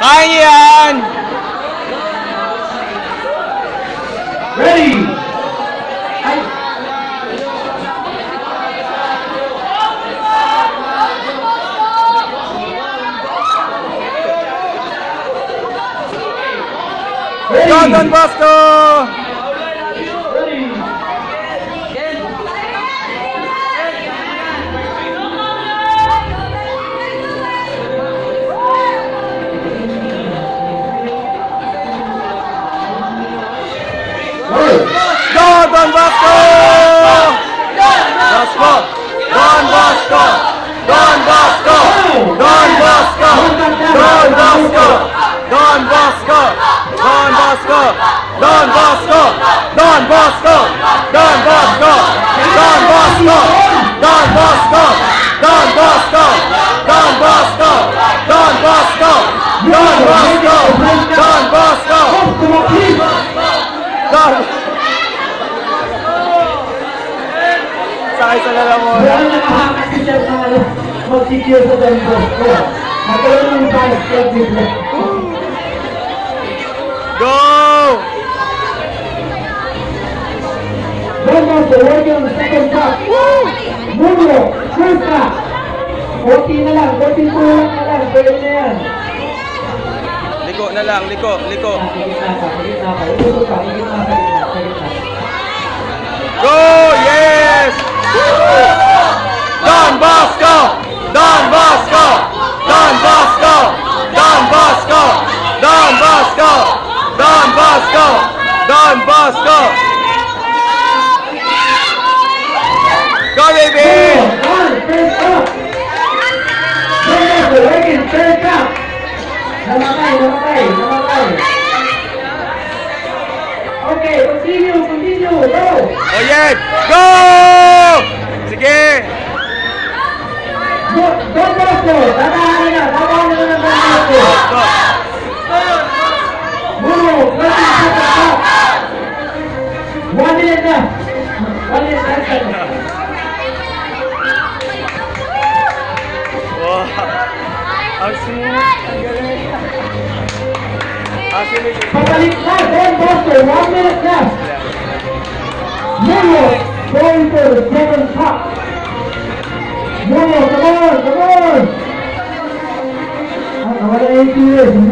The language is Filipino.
Kaya niyo yan! Ready! Go Don Bosco! Go Don Bosco! Bosco! Don Bosco! Don Bosco! Don Bosco! Don Bosco! Don Bosco! Don Bosco! Don Bosco! Don Bosco! Don Bosco! Don Bosco! Don Bosco! Don Bosco! Don Bosco! Don Bosco! Don Bosco! Don Bosco! Don Sakay sa lalamunan. Wala nakahakas si Chef na mag-secure sa Don Bosco. Magkaroon ng basket bigla. Go! Don Bosco working on the second half. Mundo, first half. 14 na lang, 14 lang na lang. Pwede na yan. Liko na lang, liko, liko. Go! Yes! Don Bosco! Don Bosco! Don Bosco! Don Bosco! Don Bosco! Don Bosco! Don Bosco! Go, baby! Okay, continue, go! Oh yeah! Go! Sige! Don Bosco, tatahanin na ng Don Bosco. Muno, 1 minute na. 1 minute na. Wow! Ang smooth! Ang galing! Pabalik na, Don Bosco, 1 minute na. Muno, going for the second half. Muno, come on! Nawala 8 years.